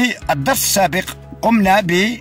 في الدرس السابق قمنا ب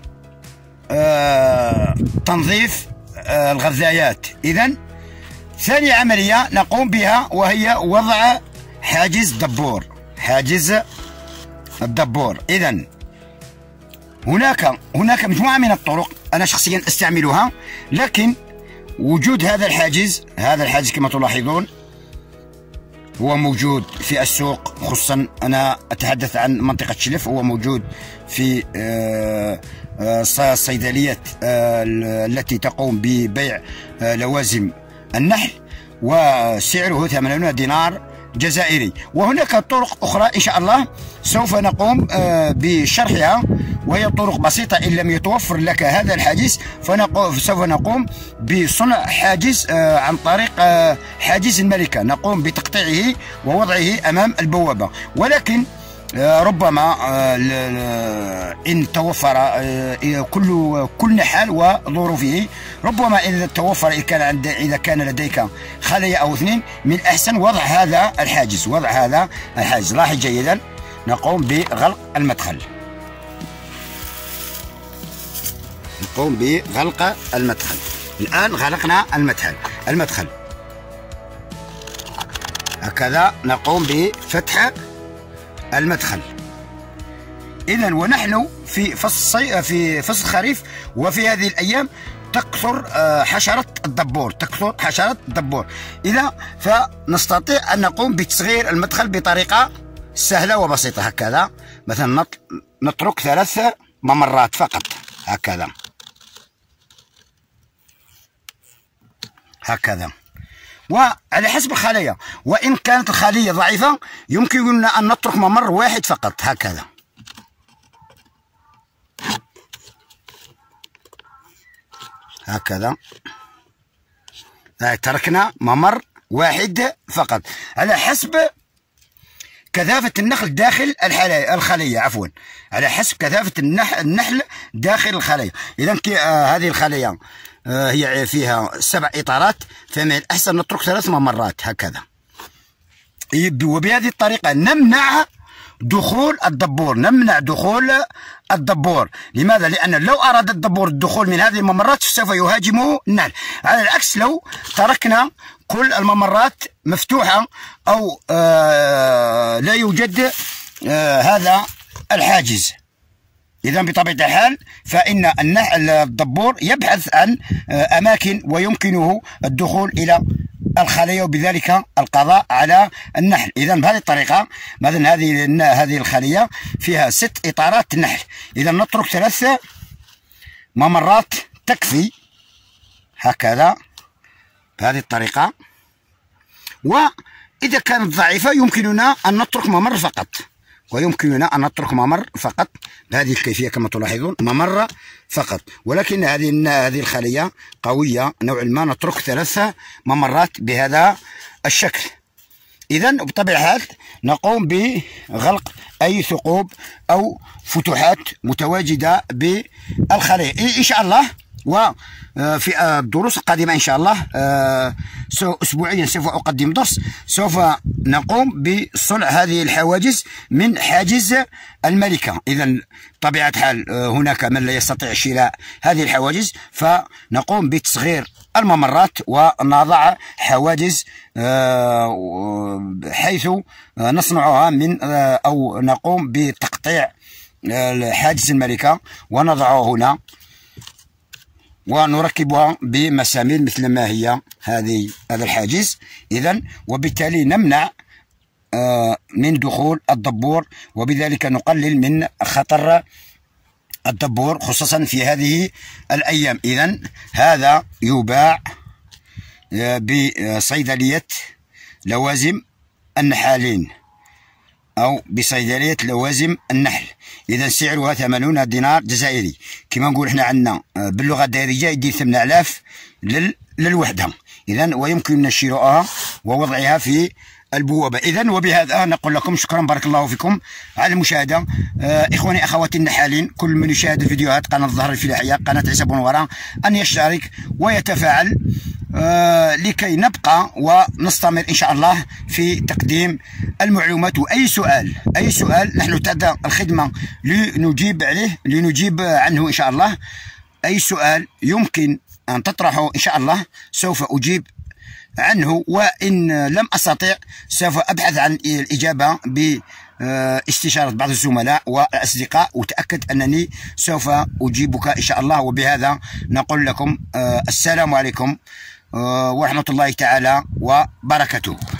تنظيف الغذايات. إذن ثاني عملية نقوم بها وهي وضع حاجز دبور، حاجز الدبور. إذن هناك مجموعة من الطرق أنا شخصيا أستعملها، لكن وجود هذا الحاجز كما تلاحظون هو موجود في السوق، خصوصا أنا أتحدث عن منطقة شلف، هو موجود في الصيدليات التي تقوم ببيع لوازم النحل، وسعره 80 دينار جزائري. وهناك طرق أخرى إن شاء الله سوف نقوم بشرحها، وهي طرق بسيطة. إن لم يتوفر لك هذا الحاجز سوف نقوم بصنع حاجز عن طريق حاجز الملكة، نقوم بتقطيعه ووضعه أمام البوابة. ولكن ربما إن توفر كل نحال وظروفه، ربما إذا توفر إذا كان لديك خلية أو اثنين، من الأحسن وضع هذا الحاجز. لاحظ جيدا، نقوم بغلق المدخل. الآن غلقنا المدخل. هكذا نقوم بفتح المدخل. إذن ونحن في فصل الخريف، وفي هذه الأيام تكثر حشرة الدبور. إذا فنستطيع أن نقوم بتصغير المدخل بطريقة سهلة وبسيطة. هكذا مثلا نترك 3 ممرات فقط، هكذا وعلى حسب الخلية. وإن كانت الخلية ضعيفة يمكننا أن نترك ممر واحد فقط، هكذا تركنا ممر واحد فقط على حسب كثافة النحل داخل الخلية، على حسب كثافة النحل داخل الخلية. إذا هذه الخلية هي فيها 7 إطارات، فمن الأحسن نترك 3 ممرات هكذا. وبهذه الطريقة نمنع دخول الدبور. لماذا؟ لأن لو أراد الدبور الدخول من هذه الممرات سوف يهاجمه النحل. على العكس، لو تركنا كل الممرات مفتوحة أو لا يوجد هذا الحاجز، إذا بطبيعة الحال فإن الدبور يبحث عن أماكن ويمكنه الدخول إلى الخلية، وبذلك القضاء على النحل. إذا بهذه الطريقة مثلا هذه الخلية فيها 6 إطارات نحل، إذا نترك 3 ممرات تكفي، هكذا بهذه الطريقة. وإذا كانت ضعيفة يمكننا أن نترك ممر فقط، بهذه الكيفية كما تلاحظون، ممر فقط. ولكن هذه الخلية قوية نوعا ما، نترك 3 ممرات بهذا الشكل. إذا بطبيعة الحال نقوم بغلق أي ثقوب أو فتحات متواجدة بالخلية إن شاء الله. وفي الدروس القادمة إن شاء الله أسبوعيا سوف أقدم درس، سوف نقوم بصنع هذه الحواجز من حاجز الملكة. إذا بطبيعة الحال هناك من لا يستطيع شراء هذه الحواجز، فنقوم بتصغير الممرات ونضع حواجز حيث نصنعها من أو نقوم بتقطيع حاجز الملكة ونضعه هنا ونركبها بمسامير مثل ما هي هذا الحاجز. إذن وبالتالي نمنع من دخول الدبور، وبذلك نقلل من خطر الدبور خصوصا في هذه الأيام. إذن هذا يباع بصيدلية لوازم النحالين أو بصيدلية لوازم النحل. إذا سعرها 80 دينار جزائري، كما نقول احنا عندنا باللغة الدارجة يدير 8000 للوحدة. إذا ويمكن شراءها ووضعها في البوابة. إذا وبهذا نقول لكم شكرا، بارك الله فيكم على المشاهدة. إخواني أخواتي النحالين، كل من يشاهد الفيديوهات قناة الزهر الفلاحية، قناة عيسى بن ورا، أن يشترك ويتفاعل لكي نبقى ونستمر إن شاء الله في تقديم المعلومات. وأي سؤال نحن تحت الخدمة لنجيب عليه، لنجيب عنه إن شاء الله. أي سؤال يمكن أن تطرحه إن شاء الله سوف أجيب عنه، وإن لم أستطع سوف أبحث عن الإجابة باستشارة بعض الزملاء والأصدقاء، وتأكد أنني سوف أجيبك إن شاء الله. وبهذا نقول لكم السلام عليكم ورحمة الله تعالى وبركاته.